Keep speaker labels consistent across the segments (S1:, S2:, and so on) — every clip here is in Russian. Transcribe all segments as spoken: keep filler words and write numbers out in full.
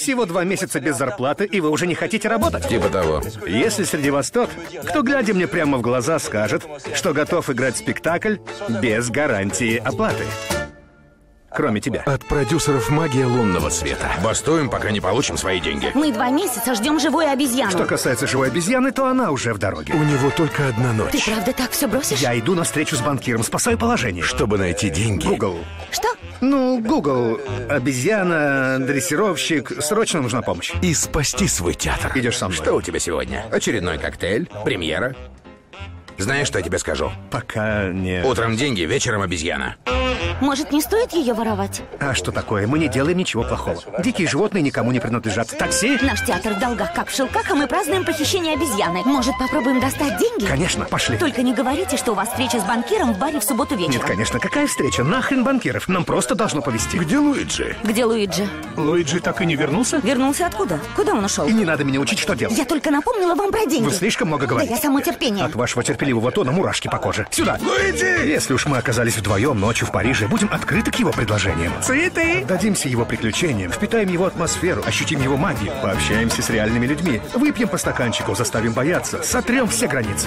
S1: Всего два месяца без зарплаты, и вы уже не хотите работать?
S2: Типа того.
S1: Если среди вас тот, кто, глядя мне прямо в глаза, скажет, что готов играть спектакль без гарантии оплаты. Кроме тебя.
S2: От продюсеров «Магия лунного света». Бастуем, пока не получим свои деньги.
S3: Мы два месяца ждем живую обезьяну.
S1: Что касается живой обезьяны, то она уже в дороге.
S2: У него только одна ночь.
S3: Ты правда так все бросишь?
S1: Я иду на встречу с банкиром, спасаю положение.
S2: Чтобы найти деньги.
S1: Гугл.
S3: Что?
S1: Ну, Гугл. Обезьяна, дрессировщик. Срочно нужна помощь.
S2: И спасти свой театр.
S1: Идешь со мной.
S2: Что у тебя сегодня? Очередной коктейль? Премьера? Знаешь, что я тебе скажу?
S1: Пока не...
S2: Утром деньги, вечером обезьяна.
S3: Может, не стоит ее воровать?
S1: А что такое? Мы не делаем ничего плохого. Дикие животные никому не принадлежат. Такси?
S3: Наш театр в долгах, как в шелках, а мы празднуем похищение обезьяны. Может, попробуем достать деньги?
S1: Конечно, пошли.
S3: Только не говорите, что у вас встреча с банкиром в баре в субботу вечером.
S1: Нет, конечно. Какая встреча? Нахрен банкиров. Нам просто должно повезти.
S2: Где Луиджи?
S3: Где Луиджи?
S1: Луиджи так и не вернулся?
S3: Вернулся откуда? Куда он ушел?
S1: И не надо меня учить, что делать.
S3: Я только напомнила вам про деньги.
S1: Вы слишком много
S3: Да
S1: говорите.
S3: я само терпение.
S1: От вашего терпеливого тона мурашки по коже. Сюда!
S2: Луиджи!
S1: Если уж мы оказались вдвоем ночью в Париже, будем открыты к его предложениям. Цветы! Дадимся его приключениям, впитаем его атмосферу, ощутим его магию, пообщаемся с реальными людьми, выпьем по стаканчику, заставим бояться, сотрем все границы.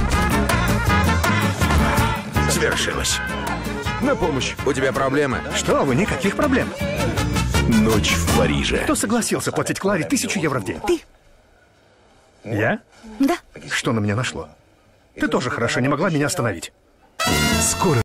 S2: Свершилось. На помощь. У тебя проблемы?
S1: Что вы, никаких проблем.
S2: Ночь в Париже.
S1: Кто согласился платить Кларе тысячу евро в день?
S3: Ты?
S1: Я?
S3: Да.
S1: Что на меня нашло? Ты тоже хорошо не могла меня остановить.
S2: Скоро.